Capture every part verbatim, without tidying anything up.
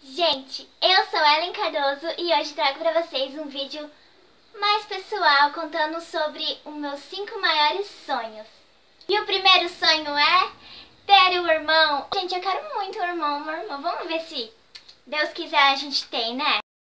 Gente, eu sou Ellen Cardoso e hoje trago para vocês um vídeo mais pessoal contando sobre os meus cinco maiores sonhos. E o primeiro sonho é ter um irmão. Gente, eu quero muito um irmão, uma irmã. Vamos ver se Deus quiser a gente tem, né?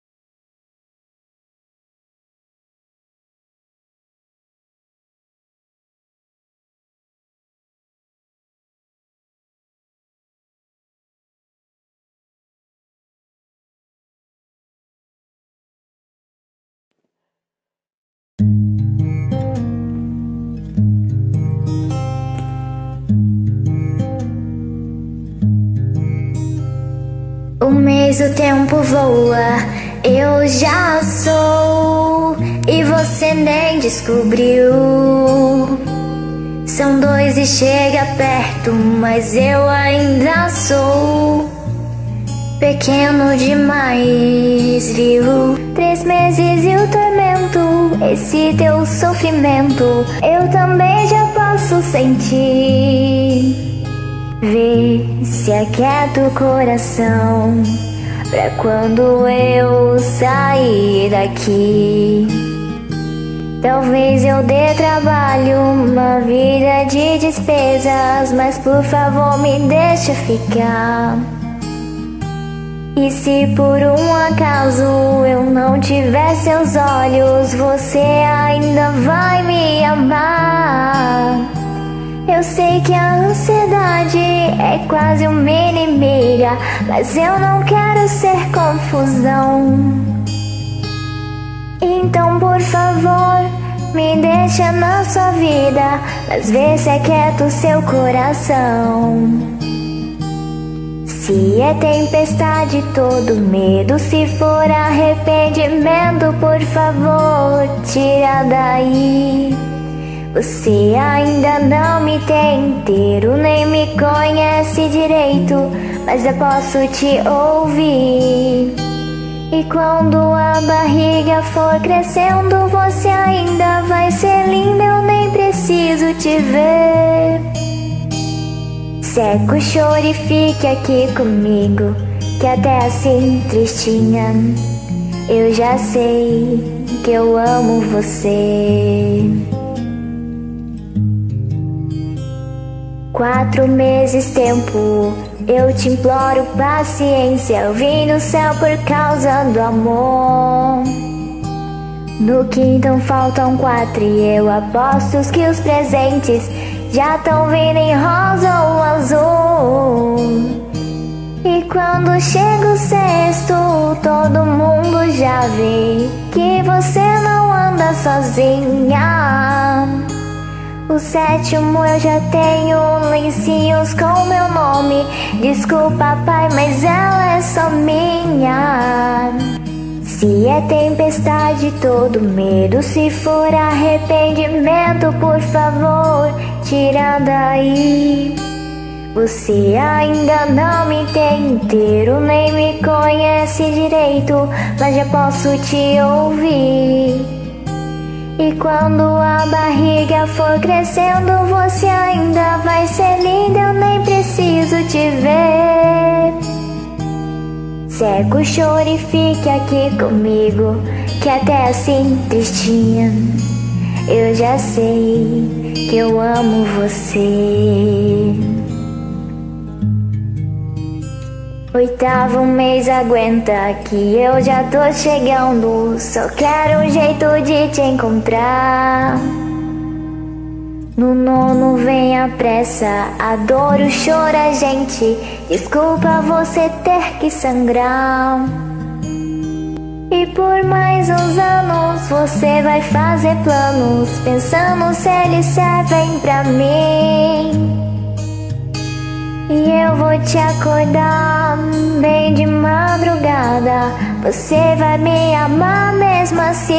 Um mês o tempo voa, eu já sou, e você nem descobriu. São dois e chega perto, mas eu ainda sou pequeno demais, viu? Três meses e o tormento, esse teu sofrimento, eu também já posso sentir. Vê se aquieta o coração pra quando eu sair daqui. Talvez eu dê trabalho, uma vida de despesas, mas por favor me deixa ficar. E se por um acaso eu não tiver seus olhos, você ainda vai me amar. Eu sei que a ansiedade é quase uma inimiga, mas eu não quero ser confusão. Então por favor, me deixa na sua vida, mas vê se aquieta o seu coração. Se é tempestade, todo medo, se for arrependimento, por favor, tira daí. Você ainda não me tem inteiro, nem me conhece direito, mas eu posso te ouvir. E quando a barriga for crescendo, você ainda vai ser linda, eu nem preciso te ver. Seca o choro e fique aqui comigo, que até assim tristinha eu já sei que eu amo você. Quatro meses tempo, eu te imploro paciência. Eu vim do céu por causa do amor. No quinto faltam quatro e eu aposto que os presentes já tão vindo em rosa ou azul. E quando chega o sexto, todo mundo já vê que você não anda sozinha. O sétimo eu já tenho lencinhos com meu nome. Desculpa pai, mas ela é só minha. Se é tempestade, todo medo, se for arrependimento, por favor, tira daí. Você ainda não me tem inteiro, nem me conhece direito, mas já posso te ouvir. E quando a barriga for crescendo, você ainda vai ser linda, eu nem preciso te ver. Seca o choro e fique aqui comigo, que até assim tristinha eu já sei que eu amo você. Oitavo mês aguenta que eu já tô chegando, só quero um jeito de te encontrar. No nono vem a pressa, a dor, o choro, a gente, desculpa você ter que sangrar. E por mais uns anos você vai fazer planos, pensando se eles servem pra mim. E eu vou te acordar bem de madrugada, você vai me amar mesmo assim.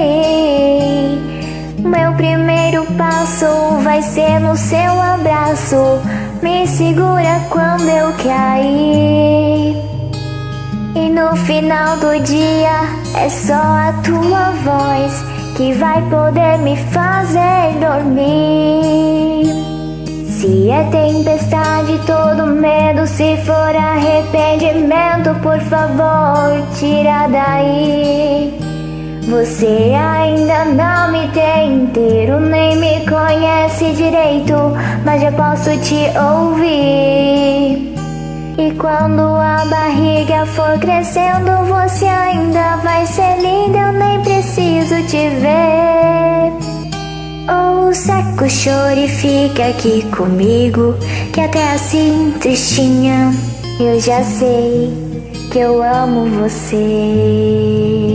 Meu primeiro passo vai ser no seu abraço, me segura quando eu cair. E no final do dia é só a tua voz que vai poder me fazer dormir. Se é tempestade, todo medo, se for arrependimento, por favor, tira daí. Você ainda não me tem inteiro, nem me conhece direito, mas já posso te ouvir. E quando a barriga for crescendo, você ainda vai ser linda, eu nem preciso te ver. Ouça o choro e fica aqui comigo, que até assim tristinha eu já sei que eu amo você.